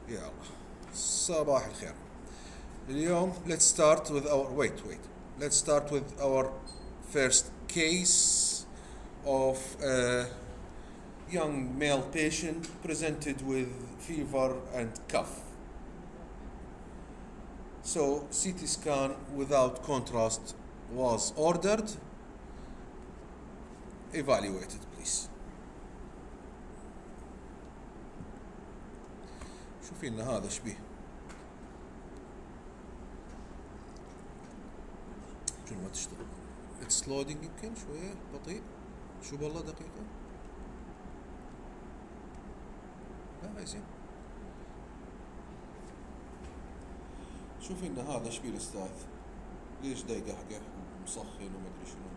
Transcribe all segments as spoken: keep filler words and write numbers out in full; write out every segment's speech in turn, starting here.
يلا صباح الخير. اليوم let's start with our wait wait let's start with our first case of a young male patient presented with fever and cough. So C T scan without contrast was ordered. Evaluated please. شوفي لنا هذا ايش بيه. شنو ما تشتغل؟ اتس لودينج يمكن شويه بطيء. شو بالله دقيقه. لا هاي زين. شوفي لنا هذا ايش بيه الاستاذ؟ ليش دا يقهقه ومسخن وما ادري شنو.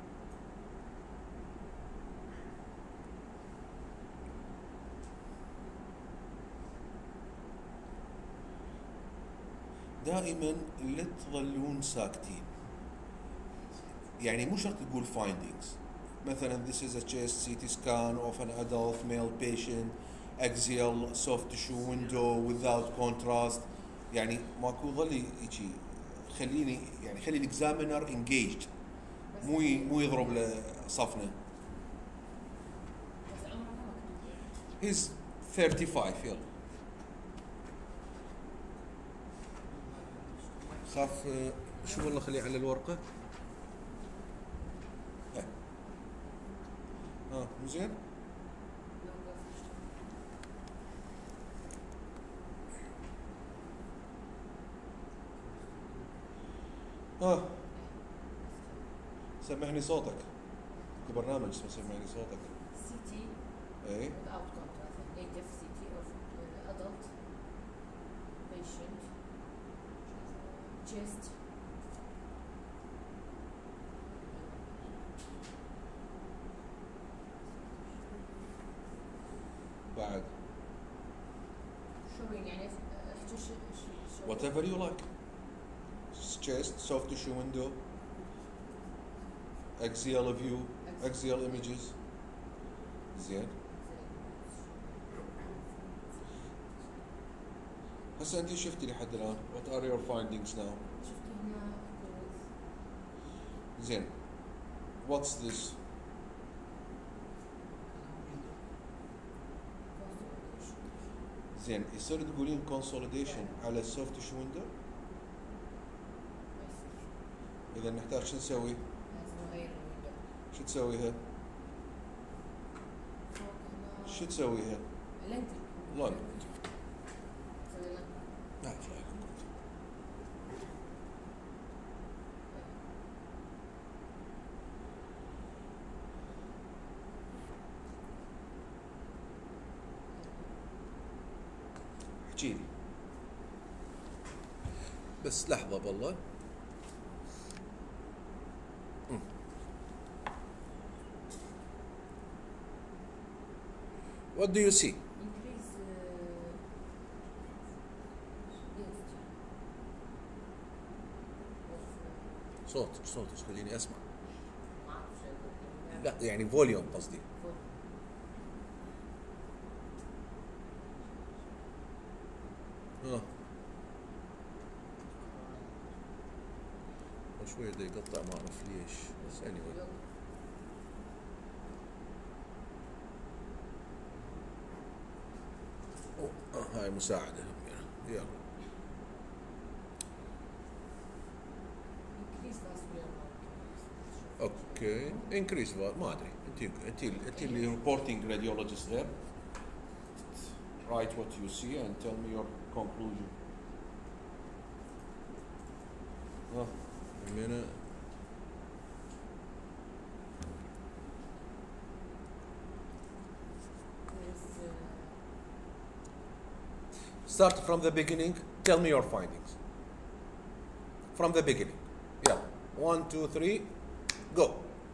دائما لا تظلون ساكتين، يعني مو شرط تقول findings. مثلا this is a chest C T scan of an adult male patient, axial soft tissue window without contrast. يعني ماكو ظلي هيجي، خليني يعني خلي الاكزامينر engaged، مو مو يضرب له صفنه. he's thirty-five. يلا خاف شو والله خليه على الورقة. ها آه. مو زين. اه سمعني صوتك. برنامج اسمه سمعني صوتك. سي تي اي without contrast, native C T of uh, adult patient, chest, بعد showing يعني احكي شو شو whatever you like. chest, soft tissue window, axial view, axial images. زين. هسه انت شفتي لحد الان. what are your findings now؟ شفت هنا زين. what's this؟ زين يصير تقولين consolidation على السوفت تيشو ويندو. اذا نحتاج شو نسوي؟ لازم نغير الويندو. شو تسويها؟ فوق هنا شو تسويها؟ لينتل. لا نسوي لنا لا لا احكيلي بس لحظة بالله. What do you see؟ increase uh, density of صوتك صوتك خليني اسمع. ما اعرف شو اقول. لا يعني فوليوم قصدي. اه شوي دا يقطع ما اعرف ليش بس anyway. آه هاي مساعدة يلا. increase vascular markers. اوكي انكريس ما ادري انت انت انت اللي ريبورتنج راديولوجيست غير. write what you see and tell me your conclusion. اه من There's, uh, start from the beginning. Tell me your findings from the beginning. Yeah, one two three go.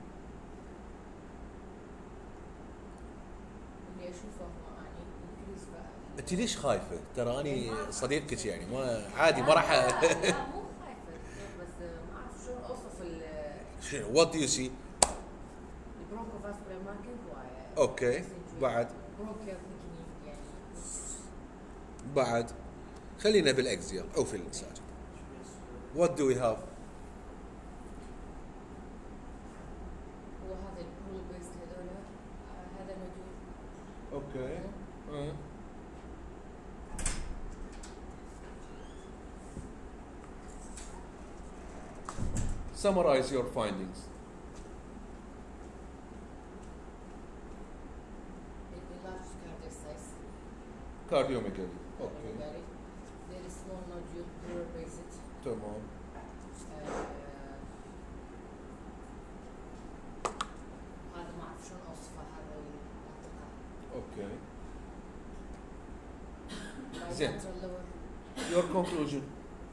اللي اشوفه اني increase va- انت ليش خايفه؟ ترى اني صديقك يعني ما عادي ما راح. لا لا مو خايفه بس ما اعرف شلون اوصف ال شنو وات دو يو سي؟ البرونكو فاسكولار ماركينج. اوكي بعد برونكيال ثيكنينج يعني بعد خلينا بالاكزيال او في الساجد. What do we have؟ هو هذا البرول بيس هذول آه، هذا نودول. اوكي. أه. Summarize your findings. large cardiac size. Cardiomegaly. اوكي. Very very small nodule pleural based. تمام. هذا ما اعرف شلون اوصفه هذا المنطقه. اوكي. زين. bilateral lower. Your conclusion.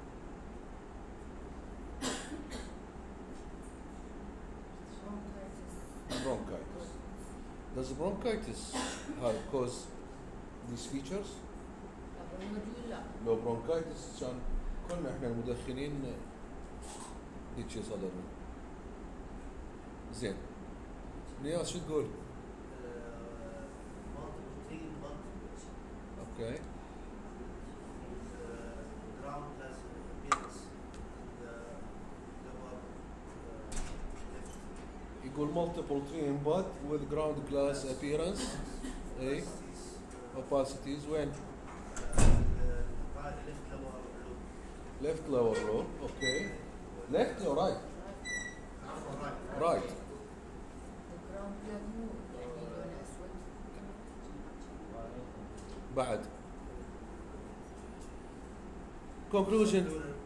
bronchitis. Bronchitis. Does bronchitis have cause these features؟ هذا النودول لا. لو bronchitis كان كنا احنا المدخنين هيك شيء صدرنا. زين. نياس شو تقول؟ اوكي. يقول multiple tree but with ground glass appearance. اي. opacities وين؟ left lower low. اوكي. left or right؟ right. الجراوند بلاد مو يعني لونه اسود. بعد. conclusion.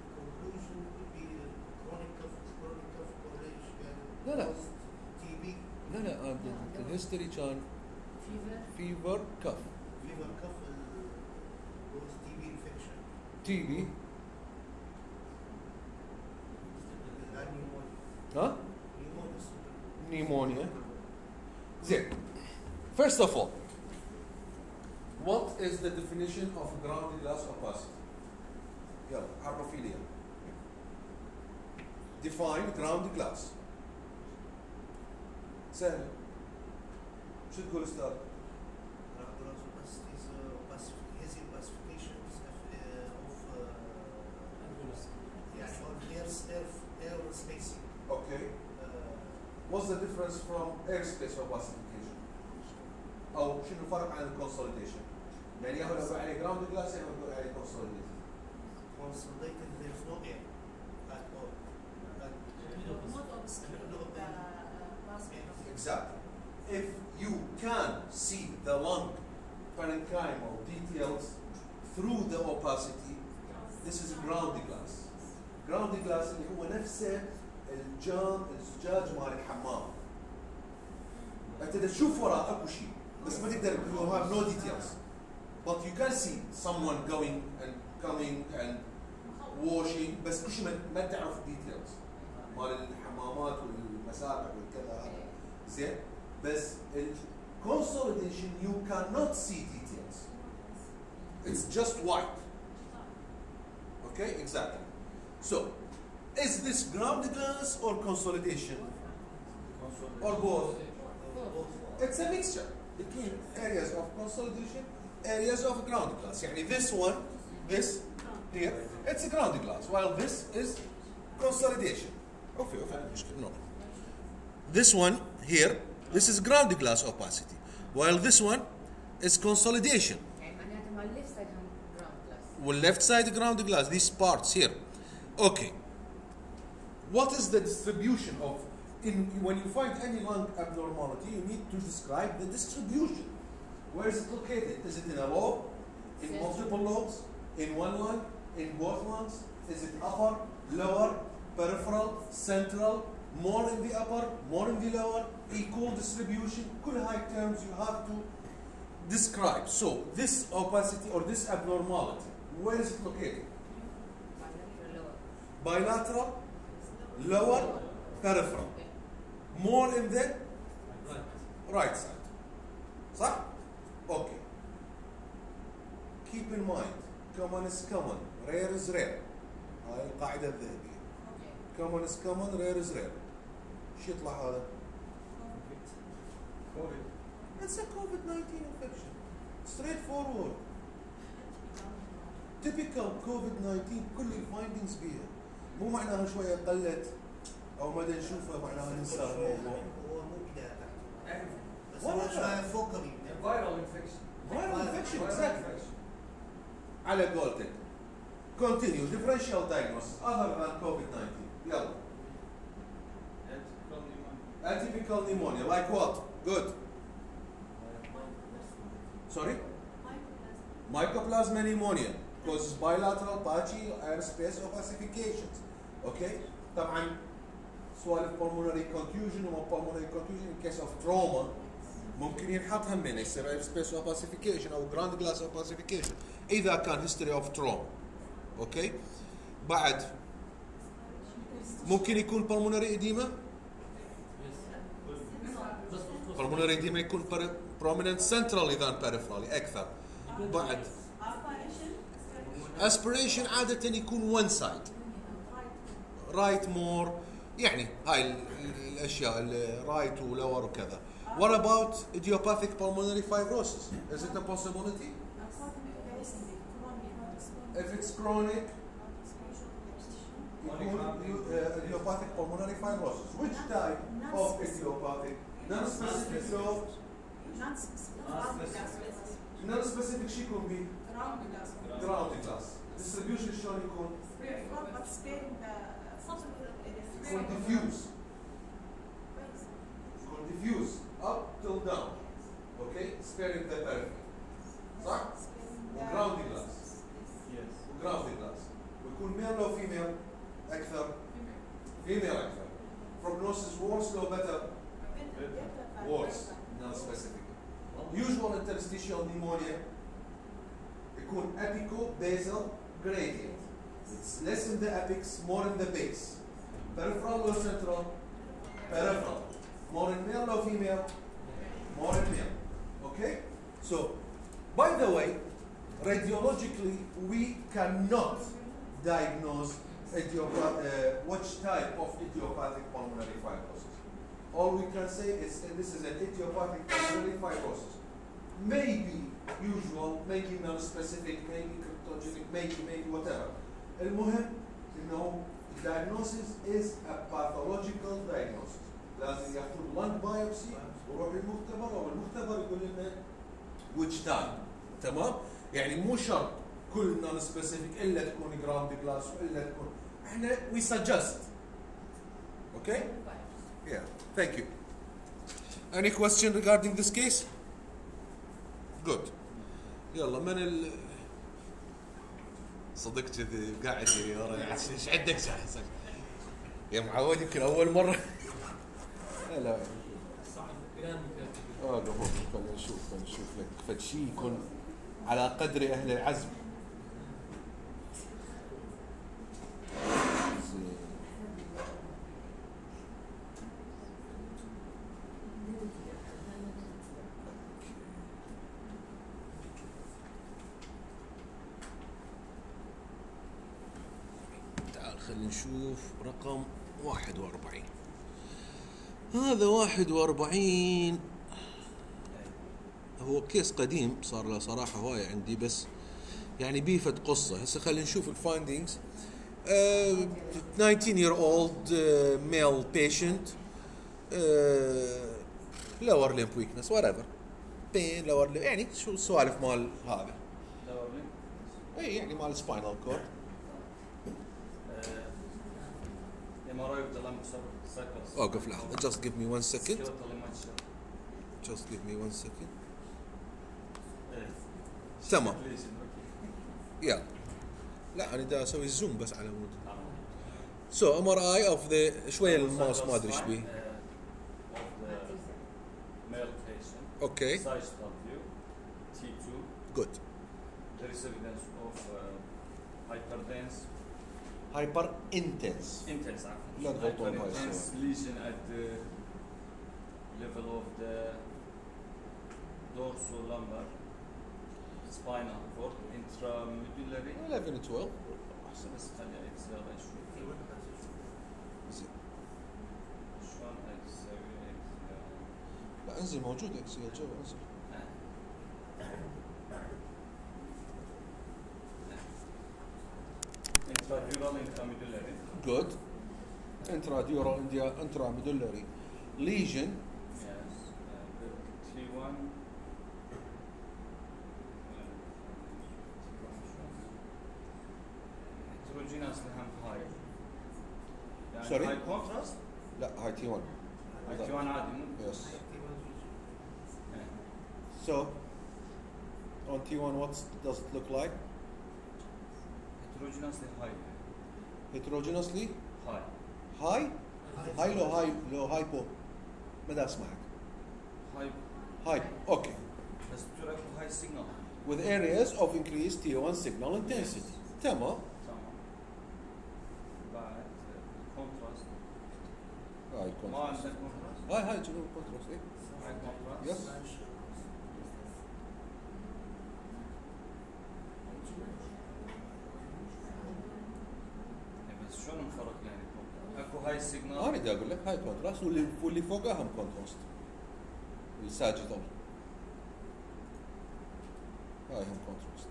لا لا. لا لا uh, the, the history كان fever. fever cough. fever cough was T B infection. تي بي. pneumonia. ها؟ Pneumonia. pneumonia. زين. First of all, what is the definition of ground glass opacity? يلا عرفي لي. Define ground glass. سهل. شو تقول استاذ؟ Ground glass opacity is uh, opacific- has opacifications of, uh, of uh, يعني on air, air, air spacing. Okay. Uh, What's the difference from airspace opacification؟ أو شنو الفرق عن الكونسوليديشن؟ يعني يا هو لو عليه ground glass يا هو عليه consolidated. consolidated, there is no air at all. And Exactly. If you can see the lung parenchymal details through the opacity, this is ground glass. Ground glass اللي هو نفسه الجام الزجاج مال الحمام. انت تشوف وراه اكو شيء بس ما تقدر you have no details. But you can see someone going and coming and washing بس كل شيء ما- ما تعرف details مال الحمامات والمسابح والكذا. زين بس ال consolidation you cannot see details. It's just white. Okay, exactly. So, is this ground glass or consolidation? Or both? It's a mixture between areas of consolidation, areas of ground glass. يعني this one, this here, it's a ground glass, while this is consolidation. Okay, okay, مشكلة, no. This one here, this is ground glass opacity, while this one is consolidation. يعني معناته مال left side هم ground glass. Well, left side ground glass, these parts here. Okay. What is the distribution of, in, when you find any lung abnormality, you need to describe the distribution. Where is it located? Is it in a lobe? In Central. multiple lobes? In one lung? In both lungs? Is it upper, lower, peripheral, central, more in the upper, more in the lower, equal distribution? كل هاي terms you have to describe. So, this opacity or this abnormality, where is it located? bilateral lower. Bilateral, lower, peripheral. More in the right side. صح? Okay. Keep in mind, common is common, rare is rare. هاي القاعدة الذهبية. Common is common, rare is rare. شو يطلع هذا؟ It's a COVID nineteen infection. Straightforward. typical كوفيد تسعة عشر كل الفايندينجز بيها، مو معناها شويه قلت او ما نشوفها معناها ننسى الموضوع. هو مو بدايه تحت بس ولا هو شويه فوق قريب فايرال انفكشن. viral infection exactly. على قولتك continue differential diagnosis other than كوفيد تسعة عشر. يلا atypical pneumonia like what? Good. Sorry? Mycoplasma pneumonia causes bilateral patchy airspace opacifications. Okay? طبعا سوالف pulmonary contusion و pulmonary contusion in case of trauma ممكن ينحط همين يصير airspace opacification او ground glass opacification اذا كان history of trauma. اوكي؟ بعد ممكن يكون pulmonary edema. pulmonary edema يكون prominent centrally than peripherally اكثر. بعد aspiration عادة يكون one side right more يعني هاي ال- ال- الاشياء الرايت ولور وكذا. What about idiopathic pulmonary fibrosis? Is it a possibility? If it's chronic يكون uh, idiopathic pulmonary fibrosis. Which type of idiopathic? Non-specific though. Non-specific شو يكون بيه؟ ground glass. Distribution شلون يكون؟ يكون diffuse. يكون diffuse up till down. Okay? Sparing the periphery. صح؟ وground glass. وground glass. ويكون male لو female أكثر. female أكثر. Prognosis worse لو better. worse. Non-specific. Usual interstitial pneumonia يكون apico-basal gradient. It's less in the apex, more in the base. Peripheral or central? Peripheral. More in male or female? More in male. Okay? So, by the way, radiologically, we cannot diagnose idiopath uh, which type of idiopathic pulmonary fibrosis. All we can say is that this is an idiopathic pulmonary fibrosis. Maybe usual, maybe non-specific, maybe cryptogenic, maybe, maybe whatever. المهم انه diagnosis is a pathological diagnosis. لازم ياخذون lung biopsy ويروح للمختبر والمختبر يقول لنا which type. تمام؟ يعني مو شرط كل non-specific الا تكون ground glass والا تكون احنا we suggest. Okay? Yeah. Thank you. Any question regarding this case? Good. يلا من ال صدق كذي قاعد ورا ايش عندك جاهز يا معود يمكن اول مره. لا اه قبل خلينا نشوف خلينا نشوف لك فد شيء يكون على قدر اهل العزم. خلينا نشوف رقم واحد وأربعين. هذا واحد وأربعين هو كيس قديم صار له صراحة هواية عندي بس يعني بيفت قصة. هسه خلينا نشوف الفايندينجز. uh, nineteen year old uh, male patient uh, lower limb weakness whatever pain lower limb يعني شو السوالف مال هذا اي يعني مال spinal cord. اوقف لحظة. just give me one second. just give me one second. تمام. يلا. لا أنا دا أسوي زوم بس على مود. so M R I of the شوية الماوس ما أدري إيش بيه. Okay. T two. Good. There is evidence of uh, hyperdense. hyper intense. Intense. لا تغلطون بهاي Hyperintense الصورة. lesion at the level of the dorsolateral spinal cord intramedullary. eleven twelve. أحسن بس خليها إكسيال شوي. زين. شلون أسوي إكسيال؟ لا انزل موجود اكسل جو انزل. intradural intramedullary. Good. Intradural India intramedullary lesion. Yes. Uh, the T one. Heterogeneous لهم high. يعني Sorry? high contrast. لا هاي تي واحد. T one عادي مو. Yes. إيه. So on T one what does it look like? Heterogeneously high. Heterogeneously High. high. هاي لو هاي لو هايبو ماذا اسمعك؟ High. هاي اوكي. بس بتقول high signal. With areas of increased T one signal intensity. تمام. تمام. بعد contrast. هاي ما كونتراست. عندك contrast. هاي هاي جنوب كونتراست ايه. High contrast. Yes. إيه بس شلون نفرق يعني؟ اكو هاي سيجنال. انا بدي اقول لك هاي كونتراست واللي واللي فوقها هم كونتراست. الساجيتال. هاي هم كونتراست.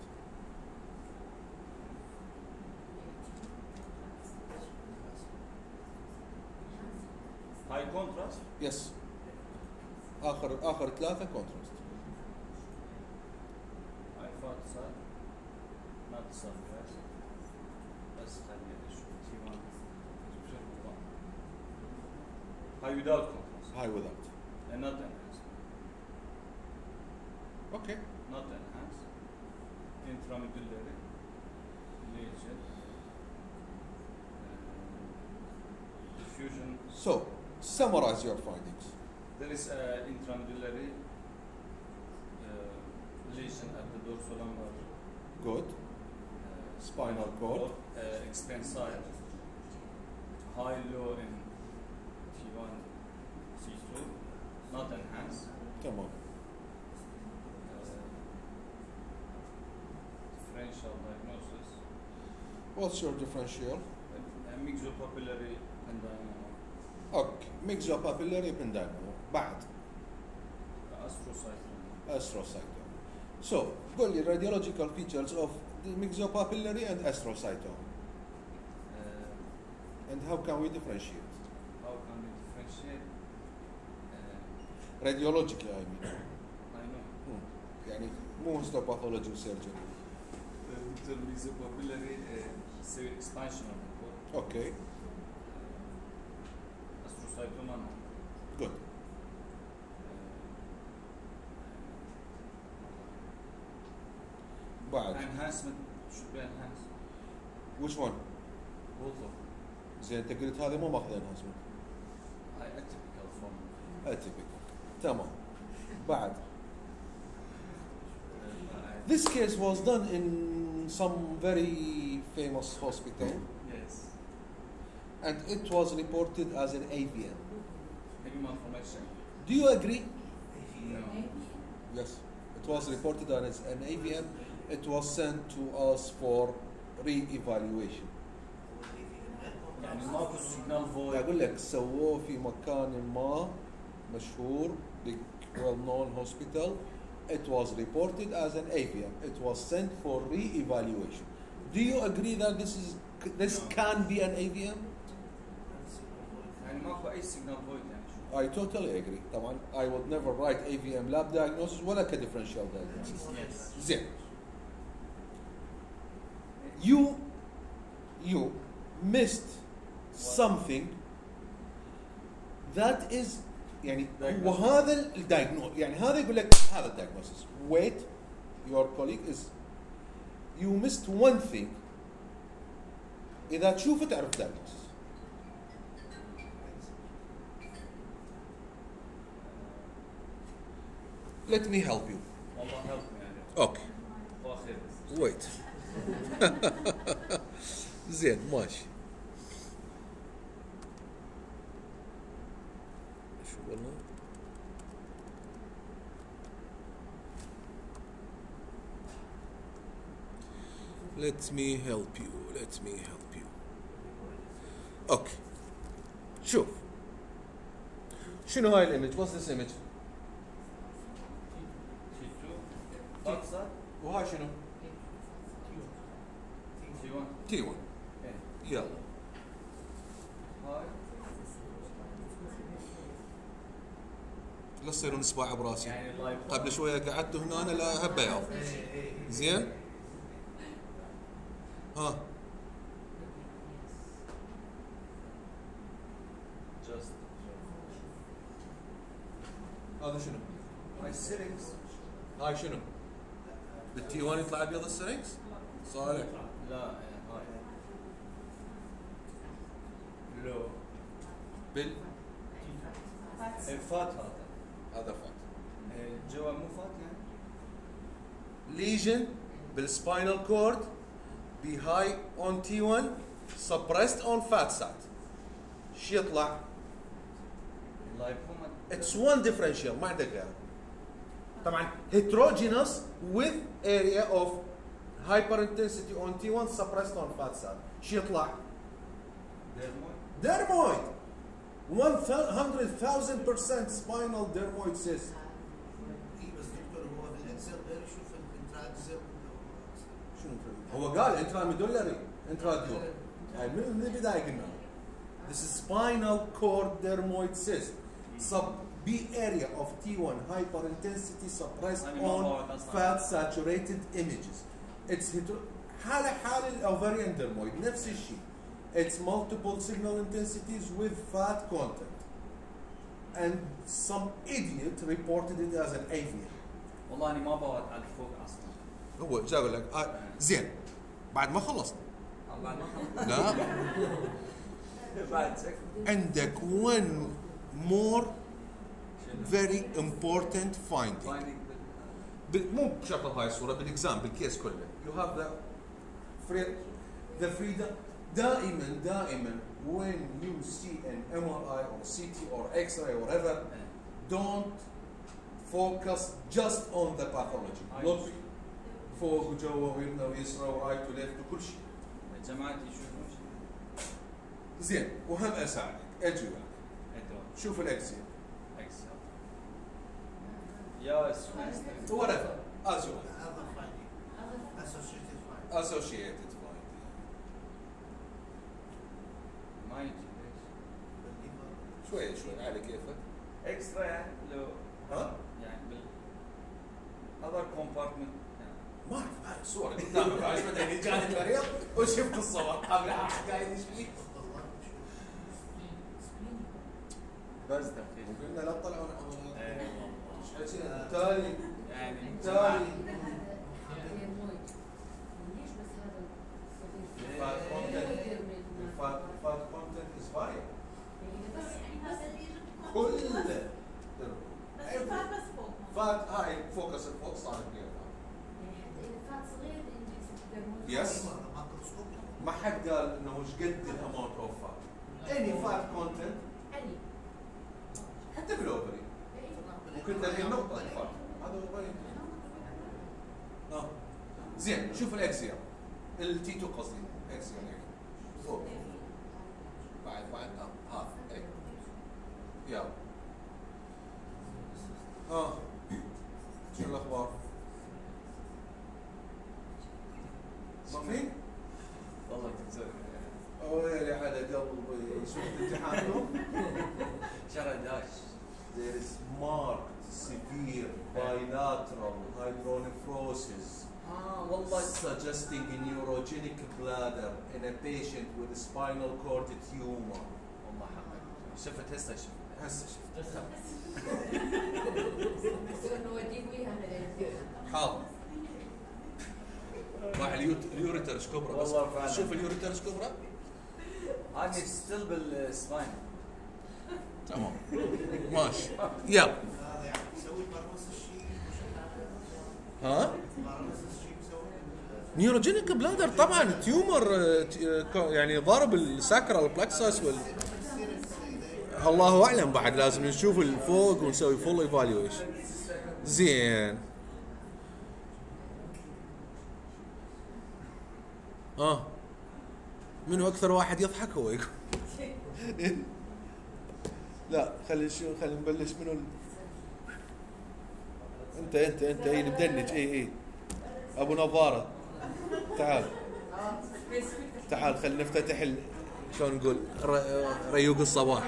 هاي كونتراست. يس. اخر اخر ثلاثه كونتراست. هاي فاتسات ما تصير بس بس خليني اشوف تي واحد. هاي without contrast. هاي without. And not enhanced. اوكي. Not enhanced. Intramedullary lesion. Uh, diffusion. So summarize your findings. There is a intramedullary uh, lesion at the dorsolumbar Good. uh, Spinal cord. uh, extensile. High low in T one, C two, not enhanced. تمام. Uh, differential diagnosis. What's your differential? A mixopapillary ependymoma. اوكي. Mixopapillary ependymoma. بعد. Astrocytoma. astrocytoma. So قول لي radiological features of the mixopapillary and astrocytoma. Uh, And how can we differentiate? how can we differentiate? Uh, Radiologically I mean. I know. Hmm. يعني مو histopathology وsurgery. The mixopapillary uh, expansion of the cord. Okay. Astrocytoma. No. Good. بعد. Enhancement should be enhanced. Which one? Both of them. زين انت قلت هذا مو ماخذ enhancement. High atypical form. Atypical. تمام. بعد. Uh, This case was done in some very famous hospital yes. and it was reported as an A V M. Maybe malformation. Do you agree? No. Yes. It was reported as an A V M. It was sent to us for re-evaluation. يعني ماكو signal void. أقول لك سووه في مكان ما مشهور big well-known hospital. It was reported as an A V M. It was sent for re-evaluation. Do you agree that this is this No. can be an A V M? يعني ماكو أي signal void يعني شو. I totally agree. طبعا I would never write A V M lab diagnosis ولا كدifferential diagnosis. Yes. زين. You you missed something that is يعني Diagnosis. وهذا الدايجنوز يعني هذا يقول لك هذا الدايجنوسيس. Wait, your colleague is you missed one thing. إذا تشوفه تعرف diagnosis. Let me help you. والله help me يعني. Okay. الله خير. Wait. زين ماشي. شو والله؟ Let me help you. Let me help you. Okay. شوف. شنو هاي الإيمج؟ What's this image؟ T two. That's that. وهاي شنو؟ T one. تي واحد. إيه. يلا هاي لا تصيرون صباع براسي. يعني اللايف قبل شويه قعدت هنا انا لا هب بياض. زين ها جاست هذا شنو؟ هاي السيرنجز هاي شنو؟ بالتي واحد يطلع ابيض السرنكس؟ صالح لا هاي لو بال فات هذا هذا فات. جوا مو فات يعني ليجن بالسباينال كورد بي هاي اون تي واحد سبريست اون فات سات. شو يطلع؟ اللايبوما اتس وان ديفرنشال ما عندك غيره. طبعا heterogeneous with area of hyperintensity on تي واحد suppressed on fat cell. شو يطلع؟ ديرمويد dermoid one hundred thousand percent spinal dermoid cyst. اي بس دكتور هو بالاكسل غير يشوف الانتراكزل شنو هو قال intramedullary intradural. هاي من البدايه قلنا this is spinal cord dermoid cyst sub B area of تي واحد hyperintensity suppressed أنا ما on بعرف أصلاً. fat saturated images. It's hetero- حالة حال الاوفريان dermoid نفس الشيء. It's multiple signal intensities with fat content. And some idiot reported it as an avian. والله اني ما بوعد على الفوق اصلا هو جاي اقول لك آه زين بعد ما خلصت. بعد ما خلص لا بعد سكت عندك one more very important finding. فايندينج بال- مو بشرط هاي الصوره بالاكزام بالكيس كله. You have the free the freedom. دائما دائما when you see an M R I or C T or X-ray or whatever, don't focus just on the pathology. Look فوق وجوا ويمنى ويسرى ورايت وليفت وكل شيء. جماعتي يشوفون شيء زين وهم اساعدك اجي وياك. ادرون شوف الاكسيال اكسل يا سويس whatever as you like. هذا فايندينج اسوشيتد فايندينج associated finding. ما يجي ليش شوي شوي على كيفك. اكسترا يعني لو ها؟ يعني بال other compartment يعني. ما اعرف هاي الصورة قدامك عايش مثلا جاني مريض وشفت الصور قبل قاعد ايش فيه. بس تفكير وقلنا لا تطلعون عمرنا. اي والله تالي يعني تالي ديرمويد. ليش بس هذا الصغير؟ فات كونتنت فات فات كونتنت از فاين بس بس كله بس الفات بس فوق فات هاي فوكس الفوق صار كلير يعني حتى اذا فات صغير اندكس ديرمويد. Yes. ما حد قال انه وش قد الاماونت اوف فات. اني فات كونتنت اني حتى بالاوفري ممكن تلاقي نقطة الفات هذا هو باين. اه زين شوف الاكسيال التي تو قصدي اكسيال هيك فوق بعد بعد اه ها هيك يلا اه شو الاخبار؟ ما في؟ والله دكتور ويلي على قلبي شفت امتحانكم؟ شرع داش There is marked severe bilateral hydronephrosis اه والله suggesting a neurogenic bladder in a patient with spinal cord tumor. والله حقك شفت هسه شفت هسه شفت نوديه وياها للامتحان. حاضر. راح اليوت- اليوريترش كبرى بس والله فعلا. شوف اليوريترش كبرى انا ستيل بالسباين تمام ماشي يلا هذا يعني يسوي برمس الشيء ها برمس الشيء يسوي نيوروجينيك بلادر طبعا تيومر آه، ت- آه، ك- يعني ضارب الساكرال بلاكسس وال الله اعلم بعد لازم نشوف الفوق ونسوي فول ايفالويشن. زين اه منو اكثر واحد يضحك هو يقول لا خلي شو خلي نبلش منو ال... انت انت انت اي مدنج اي اي ابو نظاره تعال تعال خلينا نفتتح ال... شلون نقول ر... ريوق الصباح.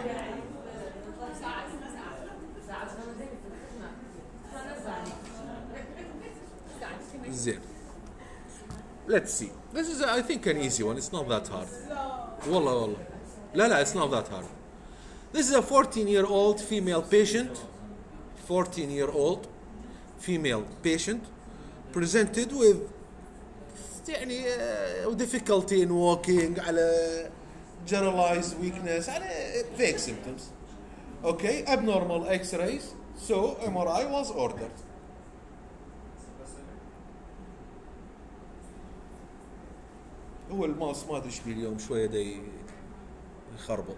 زين. Let's see. This is I think an easy one. It's not that hard. والله والله. لا لا, it's not that hard. This is a fourteen year old female patient. fourteen year old female patient presented with يعني uh, difficulty in walking, على generalized weakness, على vague symptoms. Okay, abnormal X-rays, so M R I was ordered. هو الماس ما ادري ايش بيه اليوم شويه دا يخربط.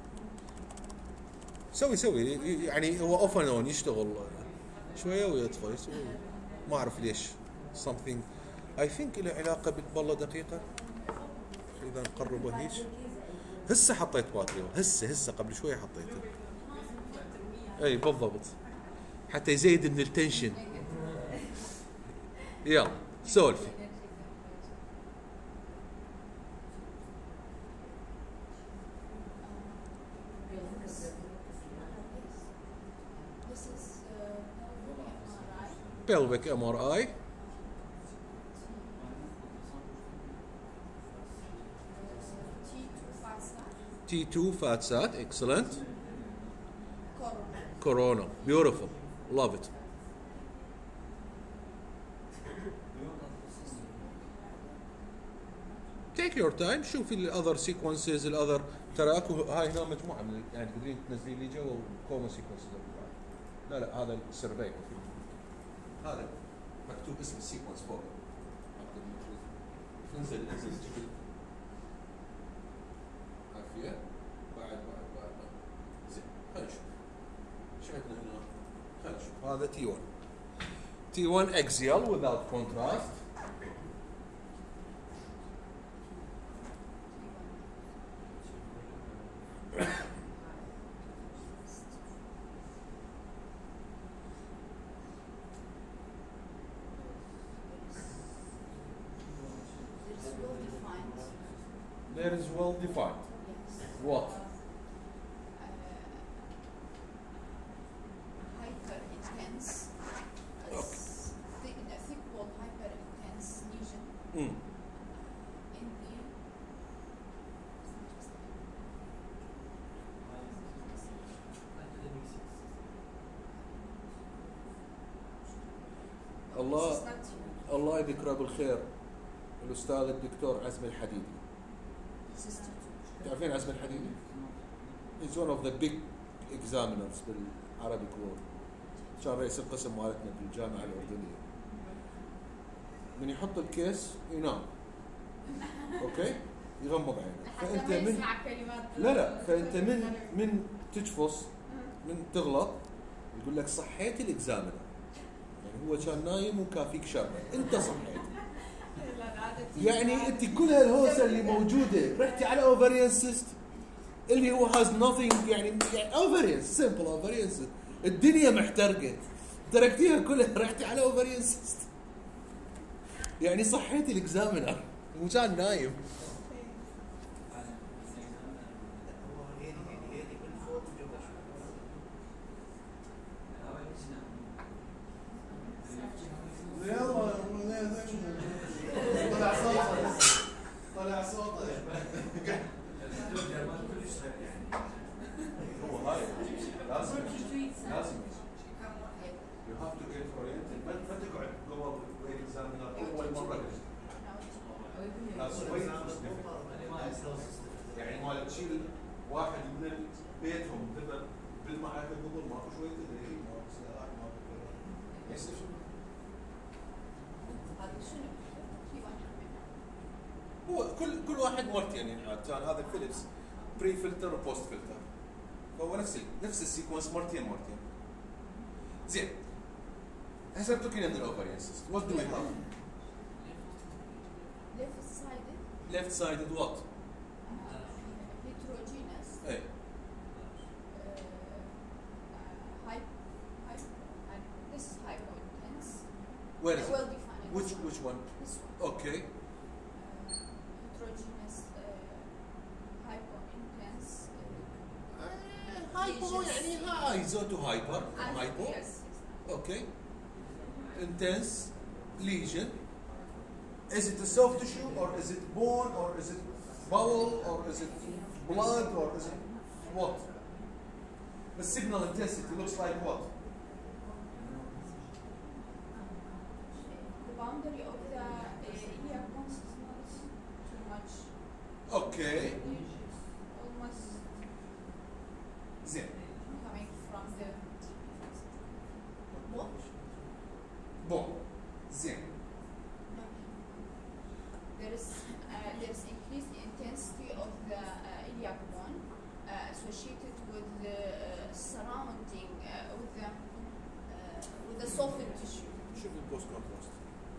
سوي سوي يعني هو اوف اند اون يشتغل شويه ويطفى يسوي ما اعرف ليش. something I think له علاقه بالله دقيقه. اذا نقربه هيك هسه حطيت باتري هسه هسه قبل شويه حطيته. اي بالضبط حتى يزيد من التنشن. يلا سولفي. pelvic M R I. T two fat sat, excellent. Corona. Corona, beautiful, love it. Take your time, شوفي ال other sequences ال other ترى اكو هاي هنا مجموعة من يعني تقدرين تنزلين لي جوا common sequences. لا لا هذا السيرفي هذا مكتوب اسم السيكونس فوق. انزل انزل جبل عافية بعد بعد بعد زين خلينا نشوف شو عندنا هنا. خلينا نشوف هذا تي واحد تي واحد axial without contrast. There is well defined. Yes. What? Uh, hyper intense. Okay. Thick, a thick wall hyper intense lesion Mm. in the الله This is not you. الله يذكره بالخير الأستاذ الدكتور عزمي الحديدي. This is not you. تعرفين عزمي الحديدي؟ He's one of the big examiners بالعربي كورد. كان رئيس القسم مالتنا بالجامعة الأردنية. من يحط الكيس ينام. أوكي؟ يغمض عينه. فأنت من لا لا فأنت من من تجفص من تغلط يقول لك صحيت الإكزامنر. يعني هو كان نايم وكافيك شر أنت صحيت. يعني انت كل هالهوسه اللي موجوده رحتي على اوفريان سيست اللي هو هاز nothing يعني اوفريان سمبل اوفريان سيست الدنيا محترقه تركتيها كلها رحتي على اوفريان سيست يعني صحيتي الاكزامنر وكان نايم. هو هيدي هيدي هيدي من فوق وجوا يلا طلع صوته طلع صوته هو هاي لازم لازم you have to get oriented ما ما تقعد قبل الاكزامينر اول مره لازم يعني ما تشيل واحد من بيتهم تبى بالمعركه قبل ماكو شويه تدري ماكو سلاح ماكو يصير هو كل كل واحد مرتين ينحط كان هذا الفيليبس بري فلتر وبوست فلتر فهو نفس نفس السيكونس مرتين مرتين. زين هسه بتوكين عند الاوفريان سيست وات دو وي هاف left sided ليفت سايدد وات uh, heterogeneous اي uh, uh, high, high, high, this is hypointense. وين Well defined. which which one This one. اوكي Uh, iso to hyper, And hypo. yes, yes. Okay. Intense lesion. Is it a soft tissue or is it bone or is it bowel or is it blood or is it what? The signal intensity looks like what? The boundary of the uh, iliac bones is not too much. Okay. Almost زين. coming from the bone. Bone. زين. There is uh, there is increased intensity of the uh, iliac bone uh, associated with the uh, surrounding uh, with the uh, with the soft tissue. شوف البوست كونتراست.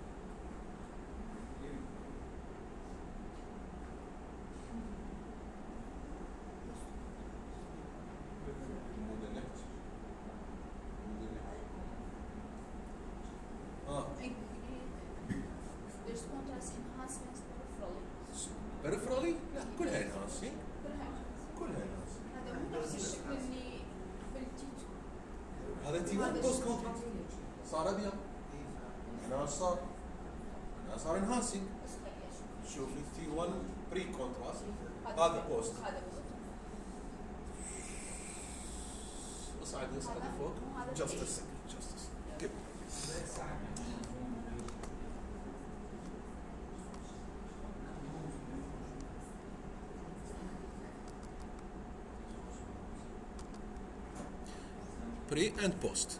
اه There's contrast enhancements peripherally. peripherally؟ لا كلها enhancing. كلها كلها enhancing. هذا مو نفس الشكل اللي بالتيتو. هذا تي واحد بوست كونتراست. صار ابيض. هنا صار هنا صار enhancing. بس خلي أشوف. شوف تي واحد بري كونتراست. هذا هذا بوست. هذا بوست. اصعد اصعد فوق. Just a second. Just a second. كيف؟ pre and post.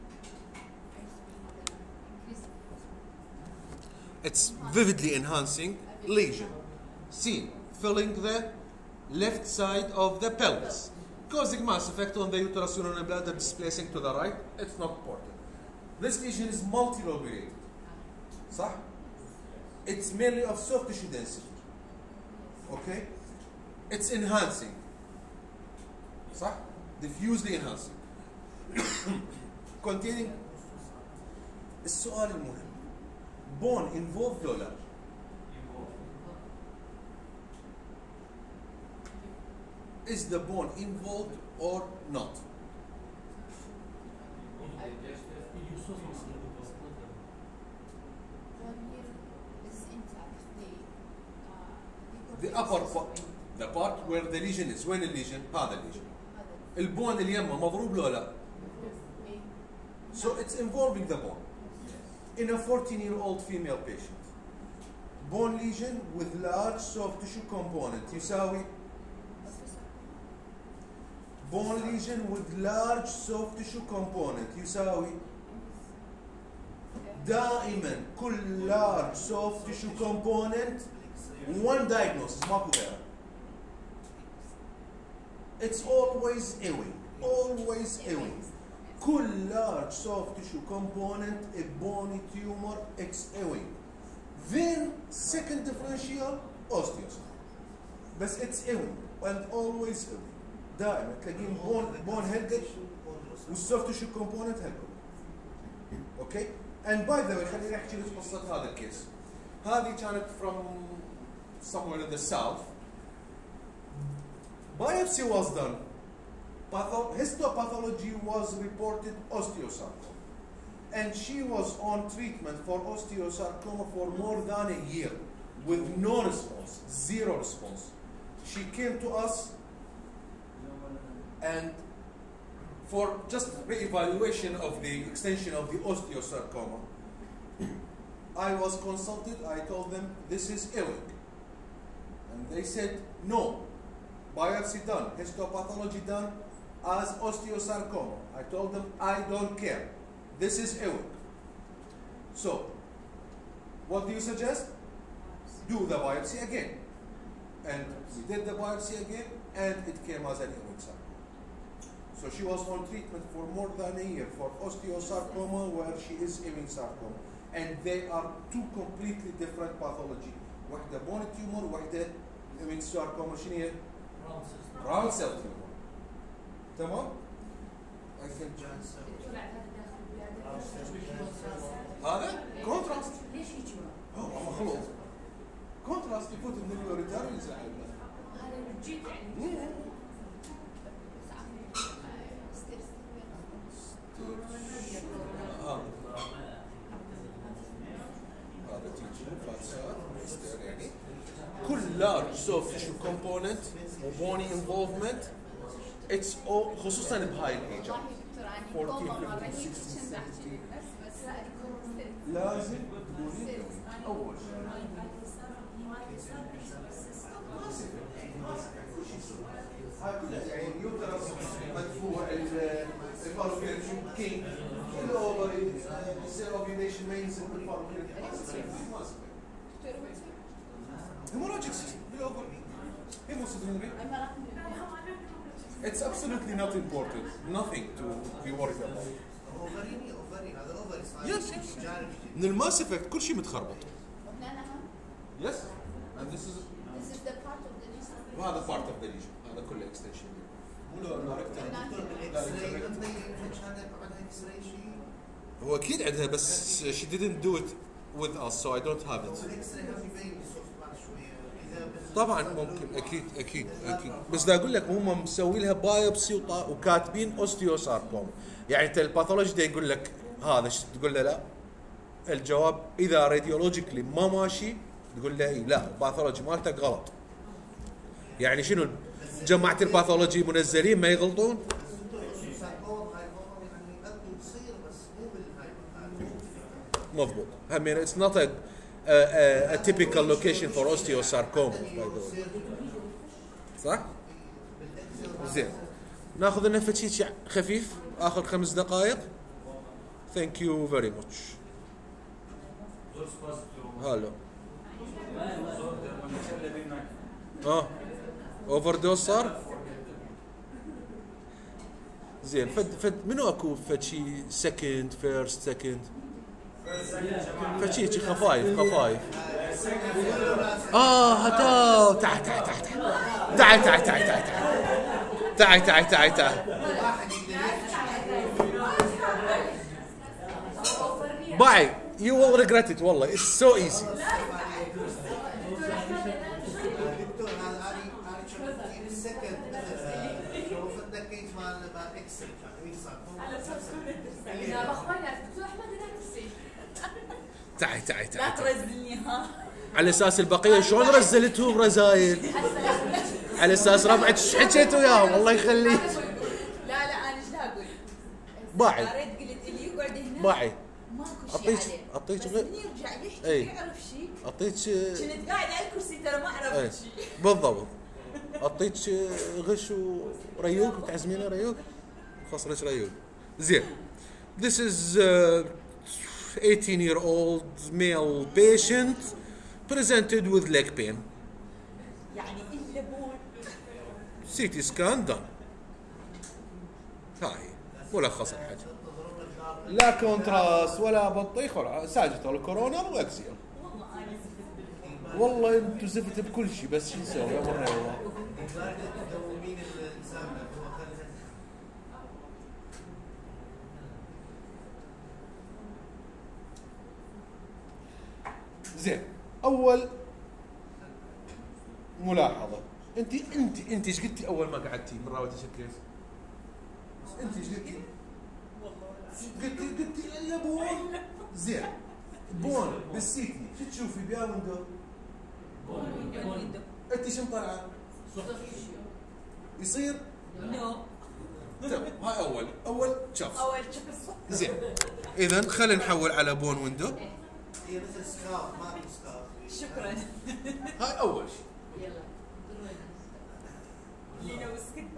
It's vividly enhancing lesion. Seen filling the left side of the pelvis, causing mass effect on the uterus urinary bladder, displacing to the right. It's not important. This lesion is multilobulated. صح? It's mainly of soft tissue density. Okay? It's enhancing. صح? Diffusely enhancing. Containing السؤال المهم bone involved ولا لا؟ Is the bone involved or not? One here is intact. The uh, The upper part, the part where the lesion is. وين الليجن؟ هذا الليجن. هذا البون اللي يمه مضروب له لا؟ إيه. So it's involving the bone. In a fourteen year old female patient. Bone lesion with large soft tissue component يساوي bone lesion with large soft tissue component يساوي دائما كل large soft tissue component one diagnosis ماكو غيره. It's always ewing. Always ewing. كل large soft tissue component a bony tumor X ewing. Then second differential osteocyte. بس it's ewing and always ewing. دائما تلاقين bone bone هلقت والsoft tissue component هلقت. Okay? And by the way خليني احكي لك قصة هذا الكيس. هذه كانت from somewhere in the south. Biopsy was done. Patho histopathology was reported osteosarcoma. And she was on treatment for osteosarcoma for more than a year with no response, zero response. She came to us and for just re-evaluation of the extension of the osteosarcoma, I was consulted. I told them this is ewing. And they said no. Biopsy done, histopathology done as osteosarcoma. I told them I don't care. This is ewing. So, what do you suggest? Do the biopsy again. And we did the biopsy again, and it came as an ewing sarcoma. So she was on treatment for more than a year for osteosarcoma, where she is ewing sarcoma. And they are two completely different pathology. واحدة bone tumor, واحدة ewing sarcoma. شنو هي؟ round cell tumor. تمام؟ I think هذا كونتراست. ليش يجوا؟ هو مخلوط. كونتراست يفوت من اليوريتر ويزعل. هذا جيت يعني. ستيرس آه. هذا تيجي فاتسات مستر يعني كل large soft tissue component وبوني involvement it's all خصوصا بهاي الايج والله دكتور انا fourteen, كل مره fifteen, هيك sixteen, كنت احكي للناس بس لا يكون لازم تقولين اول شيء هاي كلها يعني يوترس مدفوع الفالوبيان تيوب كينج الاوفري السيل اوفيوليشن ما ينزل بالفالوبيان هيموراجيك سيستم بالاوفري هيموسيدرينري It's absolutely not important. Nothing to be worried about. اوفريني اوفري هذا اوفري صحيح. Yes, yes. من الماس افكت كل شيء متخربط. وهنا اهم Yes. And this is this is the part of the lesion. وهذا part of the lesion. هذا كله extension. مو له لا rectal. دكتور بالاكس راي لما يفك هذا بعدها اكس راي شيء. هو اكيد عندها بس she didn't do it with us so I don't have it. بالاكس راي هم يبين بصوت بعد شويه اذا بس- طبعا ممكن اكيد اكيد اكيد بس دا اقول لك هم مسوي لها بايوبسي وطا- وكاتبين اوستيوساركوم يعني انت الباثولوجي دا يقول لك هذا ش- تقول له لا الجواب اذا راديولوجيكلي ما ماشي تقول له اي لا الباثولوجي مالتك غلط يعني شنو جماعه الباثولوجي منزلين ما يغلطون دكتور ساركوم هاي الوضع يعني قد تصير بس مو بالهاي مو مضبوط هم يعني it's not a, a, a, a typical location for osteosarcoma by the way صح؟ زين ناخذ النفس شيء خفيف اخر خمس دقائق ثانك يو فيري ماتش هالو اه اوفر دوز صار زين فد فد منو اكو فد شيء سكند فيرست سكند فد شيء شي خفايف خفايف اه هتا تعال تعال تعال تعال تعال تعال تعال تعال تعال تعال باي you will regret it والله it's so easy دكتور هذا انا انا شفت السكند شوف الدكيت مال مال اكس راي ساركوم لا بخبرنا دكتور احمد لا تنسي تعال تعال لا تعال ترزلني ها على اساس البقيه شلون رزلتهم رزايل على اساس ربعك ايش حكيت وياهم الله يخليك لا لا انا ايش اقول باعي ريت قلت لي يقعد هنا باعي ماكو شيء أعطيك- عليه. أعطيك بس غير- من يرجع يحكي أي. يعرف شيء اعطيك كنت قاعد على الكرسي ترى ما ايه عرفت شيء بالضبط اعطيك غش وريوق تعزمينه ريوق خصرك ريوق زين this is uh, eighteen year old male patient presented with leg pain يعني الا بول سي تي سكان دان هاي ملخص الحاجه لا كونتراست ولا بطيخ ولا ساجيتال كورونر واكسيال والله انا زفت والله انتم زفت بكل شيء بس شو نسوي امرنا الله مدومين الانسان هو خلف زين اول ملاحظه انت انت انت ايش قلتي اول ما قعدتي من راوتي الكيس انت ايش قلتي قلتي قلتي يا بون زين بون بالسيتي شو تشوفي بيا ويندو انت شو مطلعه يصير نو تمام هاي اول اول شخص اول شخص زين اذا خلينا نحول على بون ويندو هي مثل سكاف ما في سكاف شكرا هاي اول شيء يلا لينا وسكبه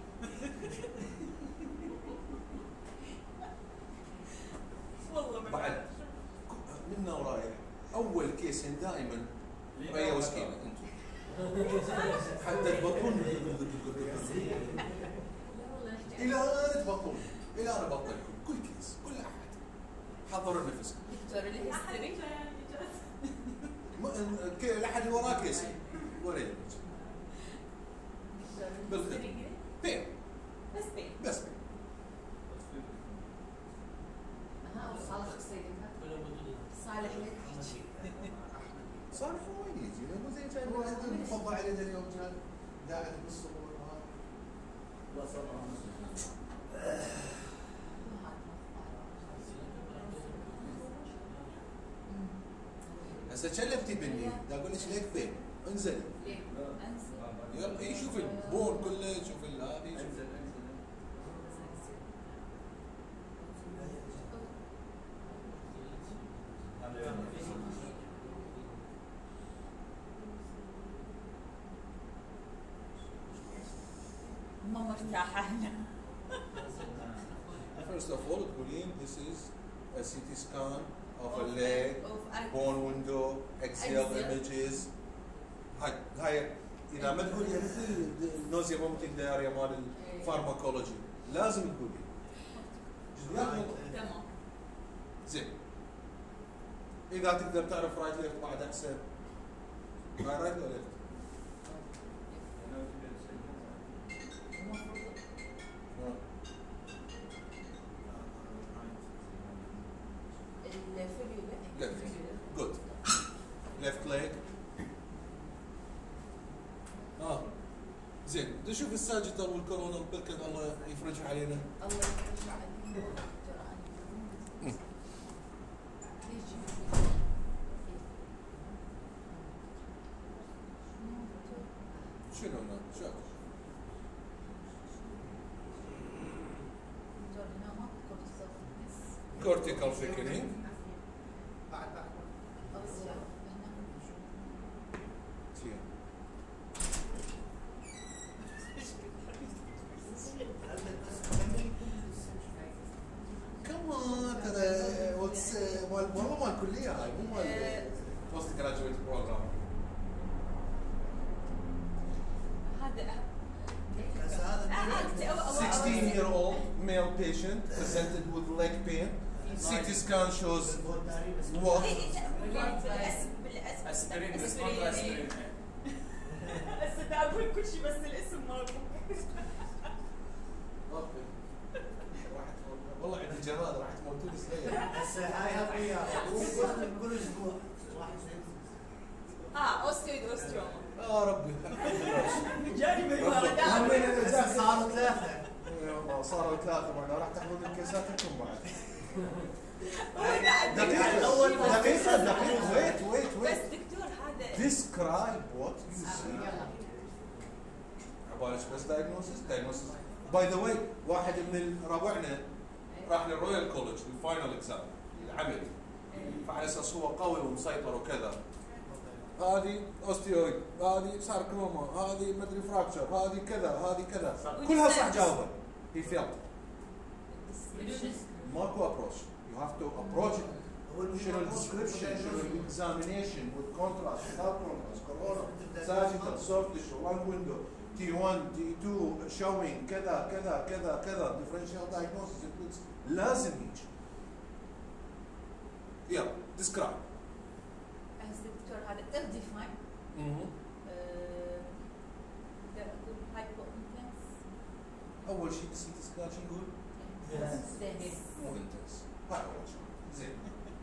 والله ما بعد منا ورايح اول كيس دائما ريا وسكينه انتم حتى تبطلون الى ان تبطلون الى ان ابطلكم كل كيس كل احد حضروا نفسكم دكتور الهستري الاحد اللي وراه كيس ولا يهمك بالخير بين بس بين بس بين ها صالح قصيدك صالح لك تحكي صالح هو يجي مو زي كان واحد مفضل علينا اليوم كان قاعد بالصبور هسه كلفتي بني دا اقول لك ليك بين انزلي ليه؟ انزل يلا اي شوف البون كله شوف ال- هذه شوف. انزل انزل ما مرتاحة هنا. First of all تقولين this is a C T scan of a leg of bone window axial Axial. images هاي هاي اذا ما تقولي مثل النوزيا vomiting diarrhea مال الفارماكولوجي لازم تقولي جزئيات مو- تمام. زين اذا تقدر تعرف رايت ليفت بعد احسن هاي رايت ولا ليفت؟ الفيليو Left. Good. Left leg. اه زين بدي اشوف الساجيتال والكورونا بركة الله يفرجها علينا. الله يرجع علينا ترى انا شنو هنا؟ شوف cortical thickening. بعد بعد زين. كمان ترى واتس مال والله مال كلية هاي مو مال post graduate program. هذا بس هذا sixteen year old male patient presented with leg pain. C T scan shows what? اسبرين ريسبوند اسبرين هسه دا اقول كل شيء بس الاسم مالكم. اوكي. راحت والله عندي جمال راح تموتوني سنين. هسه هاي هم وياها كل اسبوع واحد اه اوستيود اوستيوما. يا ربي جاني من ورا هسه صاروا ثلاثه يلا صاروا ثلاثة معنا راح تاخذون الكيسات انتم بعد. دقيقة دقيقة دقيقة دقيقة ويت ويت بس ويت. دكتور هذا Describe what you see. عبالك بس diagnosis diagnosis. By the way واحد من ربعنا راح للرويال كولج الفاينل اكزام العمل فعلى اساس هو قوي ومسيطر وكذا. هذه اوستيويد، هذه ساركوما، هذه مدري فراكشر، هذه كذا، هذه كذا، كلها صح جاوبها. He failed. ماكو ابروش. You have to approach it. شنو الديسكربشن، شنو الاكزامينيشن with contrast, without contrast, corona, sagittal, soft tissue, lung window, T one, T two, showing كذا كذا كذا كذا differential diagnosis includes لازم يجي. يلا describe. بس دكتور هذا ill defined. اقدر اقول hypo intense. أول شيء السي تي سكان شو يقول؟ مو انتنس. هاي أول شيء. زين.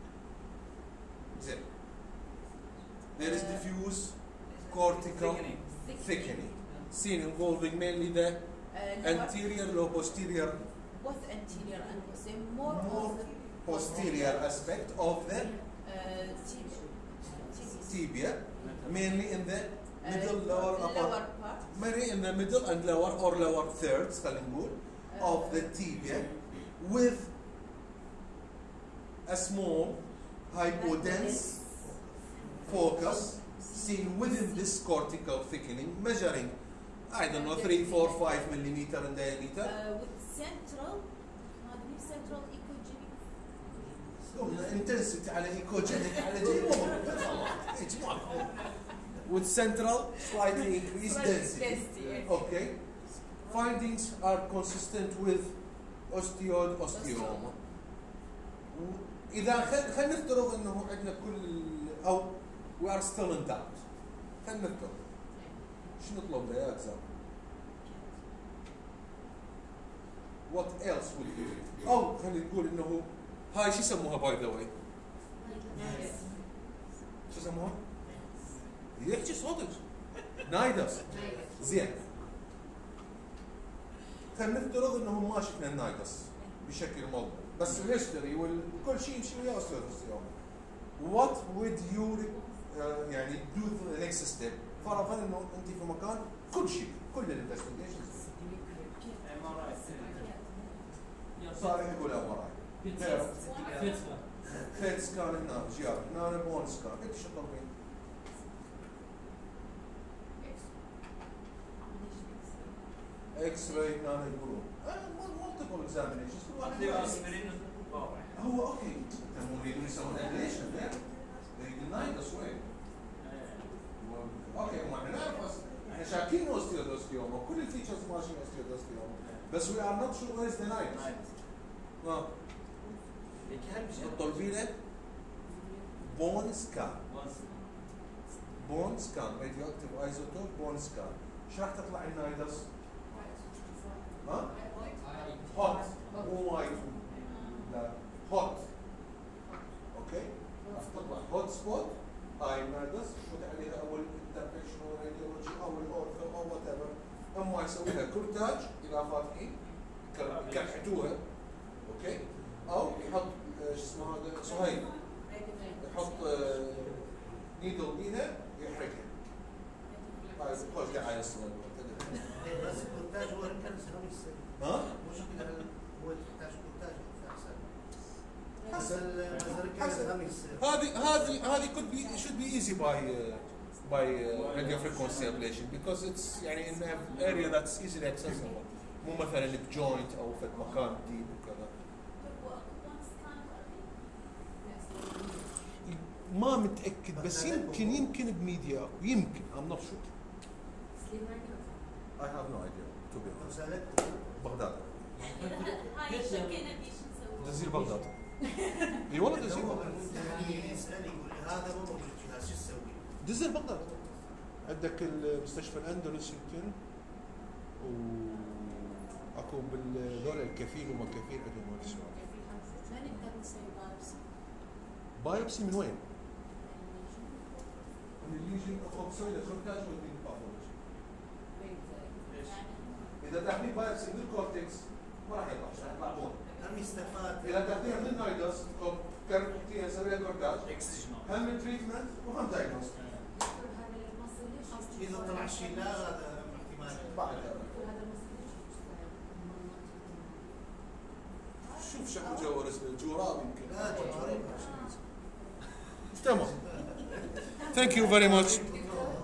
زين. There is diffuse cortical thickening seen involving mainly the anterior low posterior both anterior and posterior, more, more of the posterior aspect of the uh, tibia. tibia, mainly in the middle, lower, upper, lower part. mainly in the middle and lower or lower thirds, خلينا نقول, of the tibia, with a small hypodense focus seen within this cortical thickening, measuring, I don't know, three, four, five millimeter in diameter. Uh, with central, هذه central echogenic. قلنا intensity على ecogenic على جيبهم اجمعكم. With central slightly increased density. Density. Okay. Findings are consistent with osteoid osteoma. إذا خل خلينا نفترض إنه عندنا كل أو we are still in doubt. خلينا نفترض. شو نطلب له يا أجزاء؟ What else would you do? أو خلينا نقول إنه هاي شو يسموها باي ذا واي؟ شو يسموها؟ يحكي صوتك. نايدس. زين. خلينا نفترض انهم ما شفنا النايدس بشكل مضبوط، بس الهيستوري وكل شيء يمشي وياه استاذ الصيام. What would you آه، يعني do the next step. فرضا انه انت في مكان كل شيء كل الانفستيجيشنز صار يقول ام ار اي فيت سكان هنا جيار هنا بون سكان انت شو تطلبين؟ اكس راي هنا يقولون مالتيبل اكزامينيشنز كل واحد هو اوكي انت مو يريدون يسوون ابليشن لا يديناي ذس واي اوكي ما احنا نعرف بس احنا شاكين اوستيودوستيوم وكل الفيتشرز ماشيين اوستيودوستيوم بس وي ار نوت شور وير از ذا نايت اه تطلبي له بون سكان بون سكان راديو اكتيف ايزوتوب بون سكان ايش راح تطلع النايدس؟ ها؟ هوت مو وايت لا هوت اوكي راح تطلع هوت سبوت هاي النايدس شو عليها اول انترفيشن راديولوجي او الاورثو او وات ايفر اما يسوي لها كورتاج اذا فاتحين يكحتوها اوكي او يحط شو اسمه هذا صهيب يحط نيدل بيها يحرقها هاي بتخش دعايه الصغيره بس الكورتاج هو الكنس خميس ها؟ مش كده هو تحتاج كورتاج حسن حسن خميس هذه هذه هذه could be should be easy by uh, by uh, radio frequency ablation because it's يعني in an area that's easily accessible مو مثلا بجوينت او في مكان ديب وكذا ما متاكد بس يمكن يمكن بميديا يمكن I'm not sure I have no idea to be honest بغداد تنزيل بغداد اي والله تنزيل بغداد يسال يقول هذا مو موجود جهاز شو تسوي؟ تنزيل بغداد عندك المستشفى الاندلس يمكن و اكو بالدول الكفيل وما كفيل عندهم هذا السؤال. ما نقدر نسوي بايبسي. بايبسي من وين؟ من الليجن اخو بسوي له كورتاج ودي باثولوجي. اذا تاخذين بايبسي من الكورتكس ما راح يطلع راح يطلع بون. هم يستفاد. اذا تاخذيها من النايدس كرتيها سوي لها كورتاج هم من تريتمنت وهم دايجنوست. اذا طلع شيء لا هذا احتمال بعد شوف شكل جوهر اسمه الجوراب يمكن. لا جوهر تمام. Thank you very much.